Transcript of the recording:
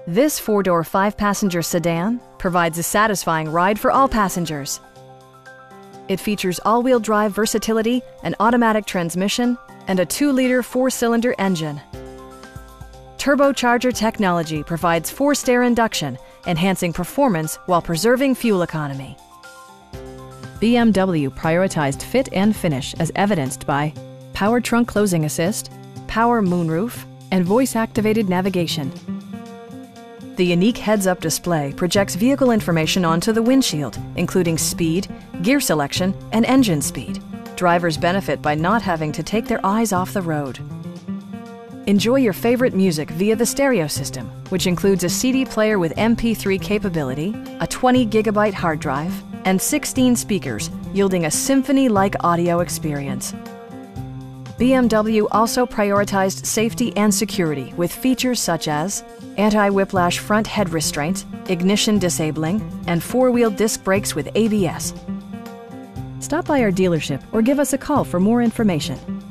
This four-door, five-passenger sedan provides a satisfying ride for all passengers. It features all-wheel drive versatility, an automatic transmission, and a 2-liter four-cylinder engine. Turbocharger technology provides forced-air induction, enhancing performance while preserving fuel economy. BMW prioritized fit and finish as evidenced by power trunk closing assist, power moonroof, and voice-activated navigation. The unique heads-up display projects vehicle information onto the windshield, including speed, gear selection, and engine speed. Drivers benefit by not having to take their eyes off the road. Enjoy your favorite music via the stereo system, which includes a CD player with MP3 capability, a 20-gigabyte hard drive, and 16 speakers, yielding a symphony-like audio experience. BMW also prioritized safety and security with features such as anti-whiplash front head restraints, ignition disabling, and four-wheel disc brakes with ABS. Stop by our dealership or give us a call for more information.